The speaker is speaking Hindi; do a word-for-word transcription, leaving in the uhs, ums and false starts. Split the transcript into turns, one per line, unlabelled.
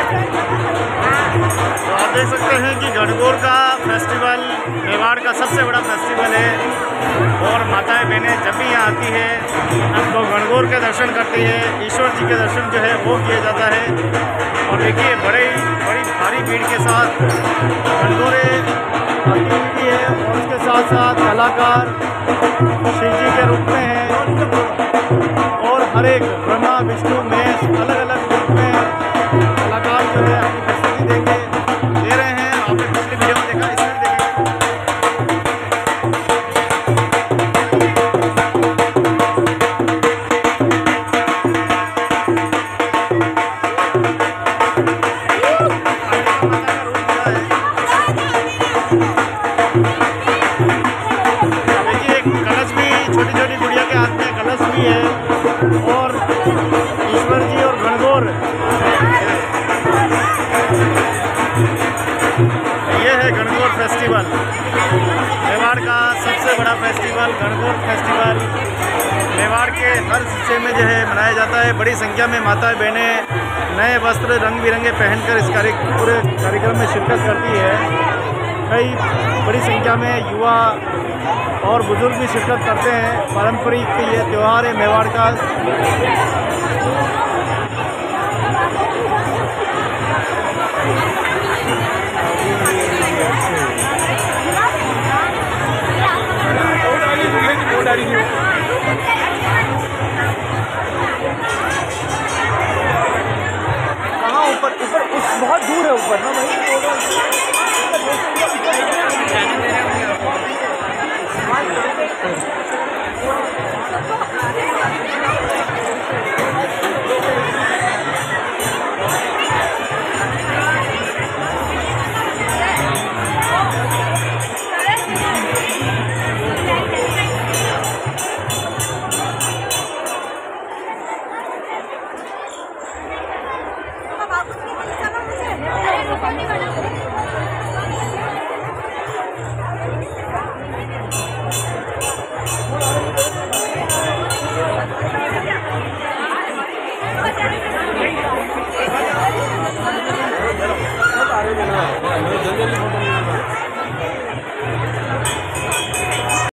तो आप देख सकते हैं कि गणगौर का फेस्टिवल मेवाड़ का सबसे बड़ा फेस्टिवल है और माताएं बहनें जब भी यहाँ आती है तो गणगौर के दर्शन करती है, ईश्वर जी के दर्शन जो है वो किया जाता है। और देखिए बड़े बड़ी भारी भीड़ के साथ गणगौरें आती हुई है और उसके साथ साथ कलाकार शिव जी के रूप में हैं और हर एक ब्रह्मा विष्णु महेश अलग अलग रूप में कलाकार जो है अपनी प्रस्तुति देंगे दे रहे हैं। आपने पिछली वीडियो में देखा, इसमें देखेंगे। देखिए कलश भी, छोटी छोटी गुड़िया के हाथ में कलश भी है और ईश्वर जी और गणगौर, ये है गणगौर फेस्टिवल, मेवाड़ का सबसे बड़ा फेस्टिवल गणगौर फेस्टिवल। मेवाड़ के हर हिस्से में जो है मनाया जाता है। बड़ी संख्या में माताएं बहनें नए वस्त्र रंग बिरंगे पहनकर इस कार्य पूरे कार्यक्रम में शिरकत करती है। कई बड़ी संख्या में युवा और बुजुर्ग भी शिरकत करते हैं। पारंपरिक ये त्यौहार है मेवाड़ का।
कहाँ ऊपर ऊपर उस बहुत दूर है ऊपर ना भाई।